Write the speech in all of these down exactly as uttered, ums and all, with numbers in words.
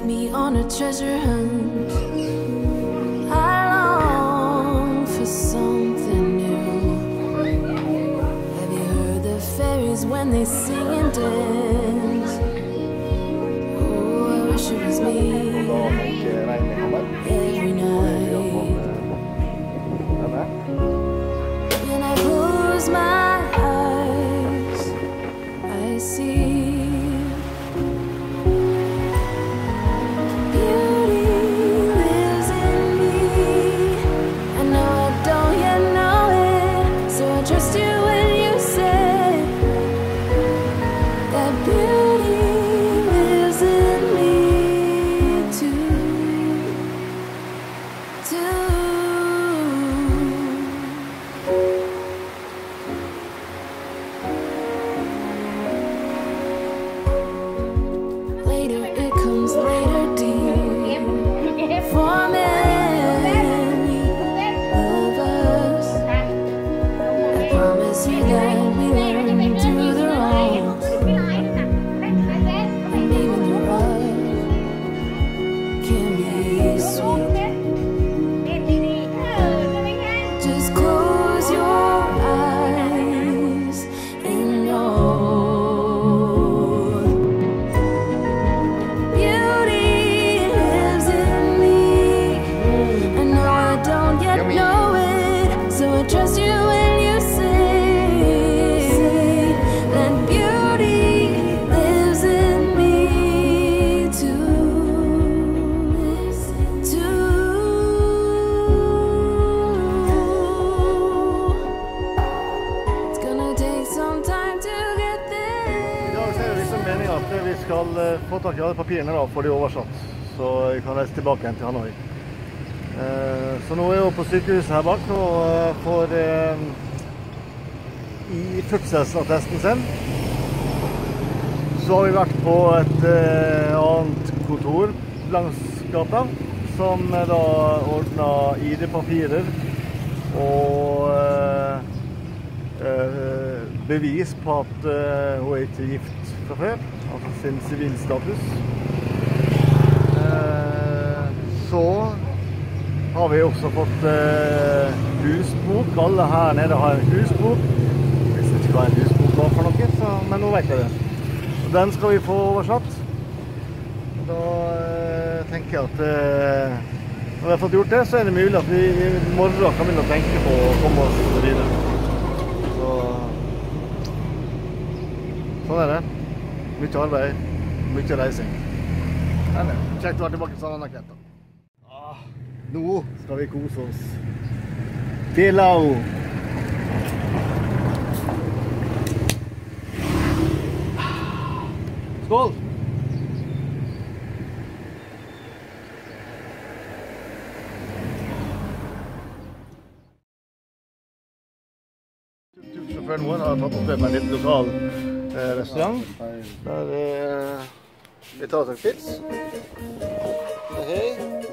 me on a treasure hunt. I long for something new. Have you heard the fairies when they sing and dance? Oh, I wish it was me every night. When I close my eyes, I see vi skal få tak i alle papirene da, for de oversatt, så vi kan reise tilbake igjen til Hanoi. Så nå er jeg på sykehuset her bak og får i fødselsattesten sin. Så har vi vært på et annet kontor langs gata, som da ordnet I D-papirer og bevis på at hun er ikke gift fra før, altså sin sivilstatus. Så har vi også fått husbok. Alle her nede har en husbok. Jeg vet ikke hva en husbok var for noe, så, men nå vet jeg det. Og den skal vi få oversatt. Da tenker jeg at når vi har fått gjort det, så er det mulig at vi i morgen kan begynne å tenke på å komme oss videre. Så, sånn er det. Mye arbeid, mye reising. Eller, kjekt å være tilbake til San Anaketa. Ah, nå skal vi kose oss. Pilau! Skål! Sjåføren vår har tatt opp det med en litt lokal eh, restaurant. Der eh, vi tar oss en pils. Hei.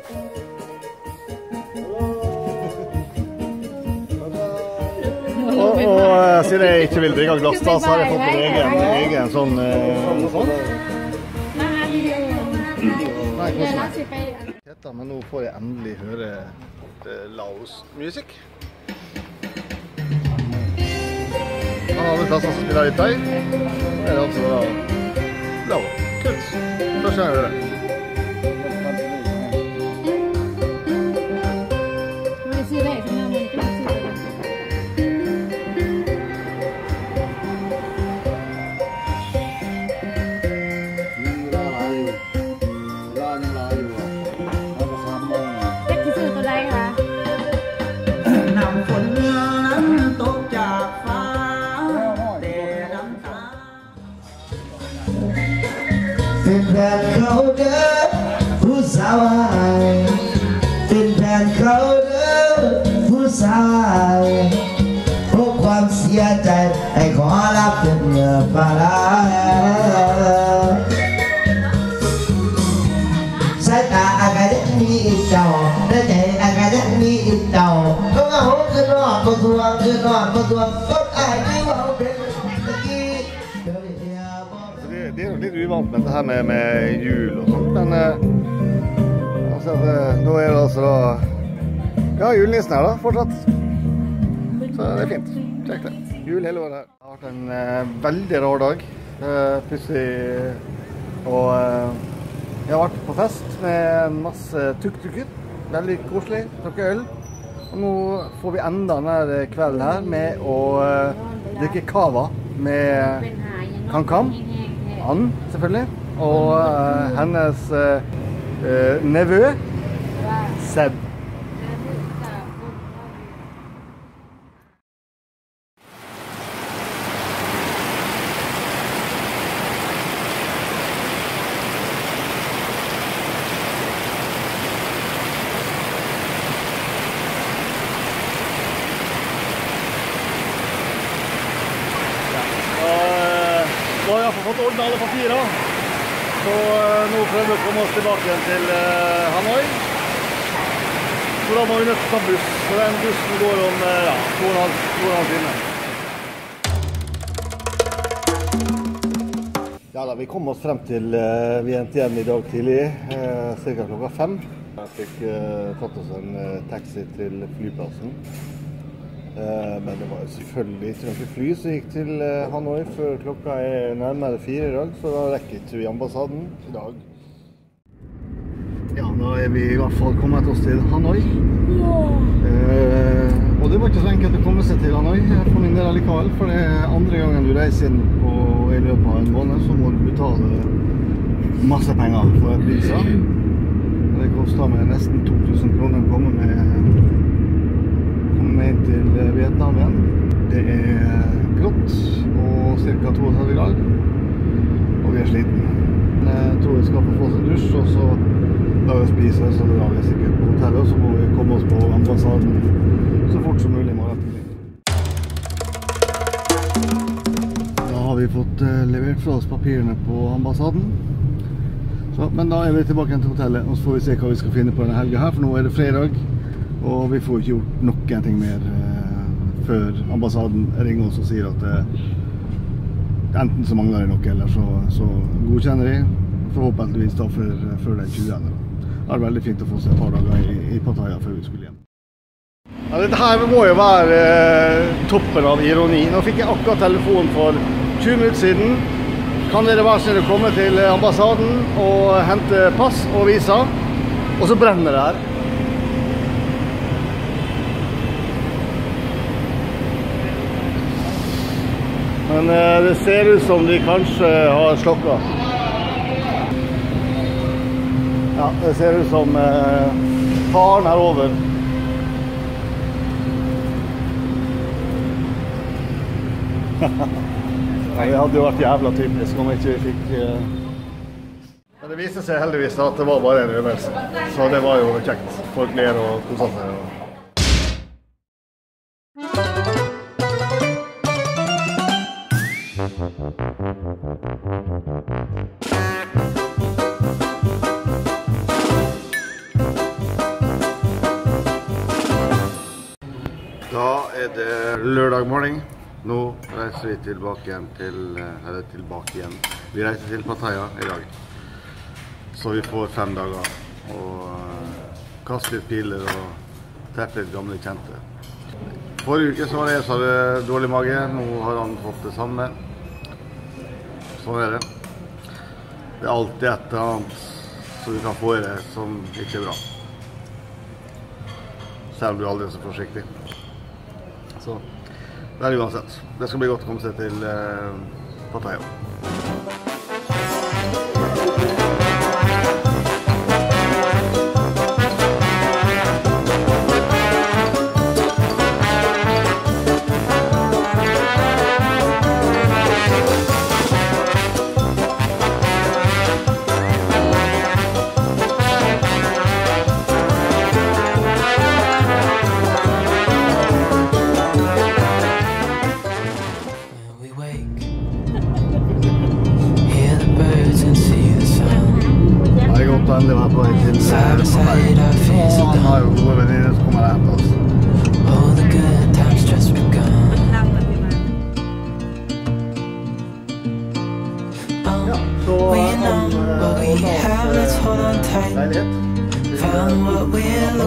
Og, og siden jeg ikke vil drikke glass da, så har jeg fått en egen, egen sånn eh, sånn. Nei, kos meg. Men nå får jeg endelig høre Laos-musikk. Alle plasser som spiller litt deg, er det altså da Lao. Kult. Først jeg hører det. เป็นแฟนเขาเด้อผู้สาวเป็นแฟนเขาเด้อผู้สาวพวกความเสียใจให้ขอรับเป็นเงินปลาสายตาอากาศมีอีกเจ้าได้ใจอากาศมีอีกเจ้าก็เอาคือนอนบนตัวคือนอนบนตัวก็อายที่เราเป็นตะกี้ Det er jo litt uvant med det her med, med jul og sånt, men Så det, nå er det altså da, ja, julenissen her da, fortsatt. Så det er fint. Kjekt det. Jul hele året her. Det har vært en eh, veldig rar dag. Eh, plutselig, og eh, jeg har vært på fest med en masse tuk-tuker. Veldig koselig, drukket øl. Og nå får vi enda denne kvelden her med å eh, drikke kava med Kan-Kan. Han, selvfølgelig. Og eh, hennes eh, eh, nevø, Seb. Nå har jeg fått ordnet alle papirer, så nå prøver vi å komme oss tilbake igjen til Hanoi. Så da må vi nødt til å ta buss, så den bussen går om ja, to og en halv time. Ja da, vi kom oss frem til vi endte igjen i dag tidlig, cirka klokka fem. Jeg fikk tatt oss en taxi til flyplassen. Men det var selvfølgelig ikke noe fly som gikk til Hanoi før klokka er nærmere fire i dag, så da rekker vi ambassaden i dag. Ja, nå er vi i hvert fall kommet oss til Hanoi. Eh, og det var ikke så enkelt å komme seg til Hanoi for min del allikevel, for det er andre gangen du reiser inn på i løpet av en måned, så må du betale masse penger for et visa. Det koster meg nesten to tusen kroner å komme med inn til Vietnam igjen. Det er grått og cirka to og tretti grader, og vi er sliten. Jeg tror vi skal få få oss en dusj, og så da vi spiser, så da er vi sikkert på hotellet, og så må vi komme oss på ambassaden så fort som mulig i morgen tidlig. Da har vi fått levert fra oss papirene på ambassaden. Så, men da er vi tilbake til hotellet, og så får vi se hva vi skal finne på denne helgen her, for nå er det fredag. Og vi får ikke gjort noen ting mer eh, før ambassaden ringer oss og sier at eh, enten så mangler det noe, eller så, så godkjenner de, forhåpentligvis da før, før det er tjuende. Det er veldig fint å få seg et par dager i, i Pattaya før vi skulle hjem. Ja, dette her må jo være eh, toppen av ironi. Nå fikk jeg akkurat telefon for tjue minutter siden. Kan dere være snill å komme til ambassaden og hente pass og visa, og så brenner det her. Men eh, det ser ut som de kanskje har slokket. Ja, det ser ut som eh, faren er over. Ja, det hadde jo vært jævla typisk om ikke vi fikk... Eh... Men det viste seg heldigvis at det var bare en øvelse. Så det var jo kjekt. Folk ler og koser seg. Da er det lørdag morgen. Nå reiser vi tilbake igjen til, eller tilbake igjen. Vi reiser til Pattaya i dag. Så vi får fem dager og kaste litt piler og treffe litt gamle kjente. Forrige uke så var det jeg som hadde dårlig mage. Nå har han fått det samme. Sånn er det. Det er alltid et eller annet som du kan få i det som ikke er bra. Selv om du aldri er så forsiktig. Så det er uansett. Det skal bli godt å komme seg til eh, Pattaya.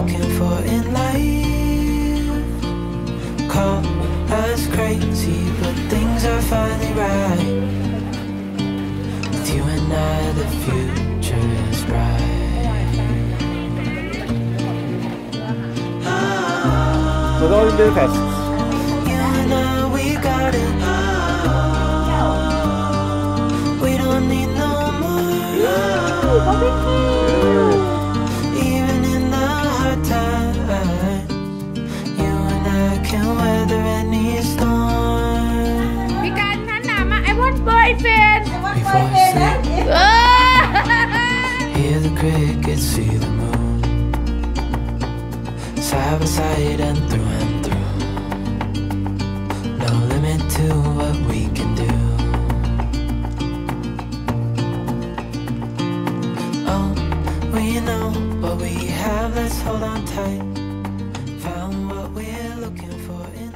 looking for in life. Call us crazy, but things are finally right. With you and I, the future is bright. Så da blir det fest. You and I, we got it. We don't need no more. Even in the hard times, you and I can weather any storm. พี่การหันหน้ามา I want boyfriend Before I sleep, เออ hear the crickets, see the moon. Side by side and through and through. No limit to what we can do. Oh, we know what we have, let's hold on tight. Found what we're looking for in